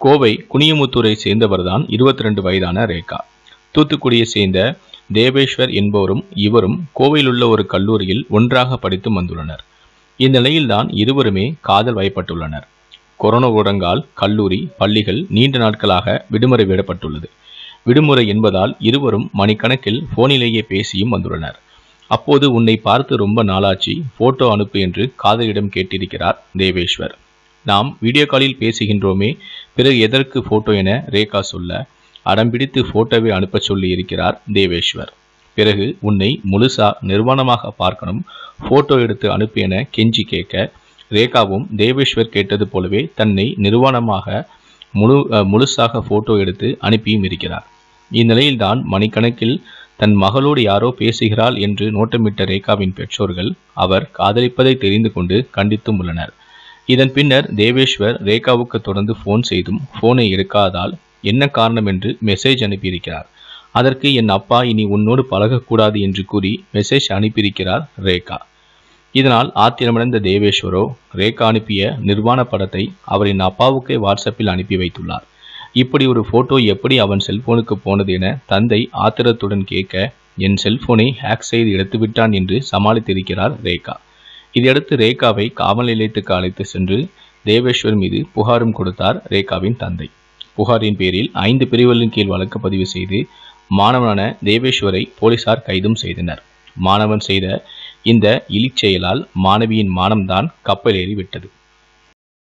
கோவை குனியமுத்தூரை சேர்ந்தவர்தான் 22 வயதான ரேகா. தூத்துக்குடியை சேர்ந்த தேவேஸ்வர் என்பவரும் இவரும் கோவையில் உள்ள ஒரு கல்லூரியில் ஒன்றாக படித்து வந்துள்ளனர். இந்நிலையில்தான் இருவருமே காதல் வயப்பட்டுள்ளனர். கொரோனா ஊரங்கால் கல்லூரி பள்ளிகள் நீண்ட நாட்களாக விடுமுறை விடப்பட்டுள்ளது. விடுமுறை என்பதால் இருவரும் மணிக்கணக்கில் போனிலேயே பேசியும் வந்துள்ளனர். அப்போது உன்னை பார்த்து ரொம்ப நாளாச்சு, போட்டோ அனுப்பு என்று காதலியிடம் கேட்டிருக்கிறார் தேவேஸ்வர். நாம் வீடியோ காலில் பேசுகின்றோமே, பிறகு எதற்கு போட்டோ என ரேகா சொல்ல அடம்பிடித்து போட்டோவை அனுப்ப சொல்லி இருக்கிறார் தேவேஸ்வர். பிறகு உன்னை முழுசா நிர்வாணமாக பார்க்கணும், போட்டோ எடுத்து அனுப்பு என கெஞ்சி கேட்க ரேகாவும் தேவேஸ்வர் கேட்டது போலவே தன்னை நிர்வாணமாக முழுசாக போட்டோ எடுத்து அனுப்பியும் இருக்கிறார். இந்நிலையில்தான் மணிக்கணக்கில் தன் மகளோடு யாரோ பேசுகிறாள் என்று நோட்டமிட்ட ரேகாவின் பெற்றோர்கள் அவர் காதலிப்பதை தெரிந்து கொண்டு கண்டித்தும் உள்ளனர். இதன் பின்னர் தேவேஸ்வர் ரேகாவுக்கு தொடர்ந்து போன் செய்தும் போனை எடுக்காதால் என்ன காரணம் என்று மெசேஜ் அனுப்பியிருக்கிறார். அதற்கு என் அப்பா இனி உன்னோடு பழகக்கூடாது என்று கூறி மெசேஜ் அனுப்பியிருக்கிறார் ரேகா. இதனால் ஆத்திரமடைந்த தேவேஸ்வரோ ரேகா அனுப்பிய நிர்வாண படத்தை அவரின் அப்பாவுக்கே வாட்ஸ்அப்பில் அனுப்பி வைத்துள்ளார். இப்படி ஒரு போட்டோ எப்படி அவன் செல்போனுக்கு போனது என தந்தை ஆத்திரத்துடன் கேட்க என் செல்போனை ஹேக் செய்து எடுத்துவிட்டான் என்று சமாளித்திருக்கிறார் ரேகா. இதையடுத்து ரேகாவை காவல் நிலையத்துக்கு அழைத்து சென்று தேவேஸ்வர் மீது புகாரும் கொடுத்தார் ரேகாவின் தந்தை. புகாரின் பேரில் 5 பிரிவுகளின் கீழ் வழக்கு பதிவு செய்து மாணவனான தேவேஸ்வரை போலீசார் கைதும் செய்தனர். மாணவன் செய்த இந்த இழிச்செயலால் மாணவியின் மானம்தான் கப்பலேறி விட்டது.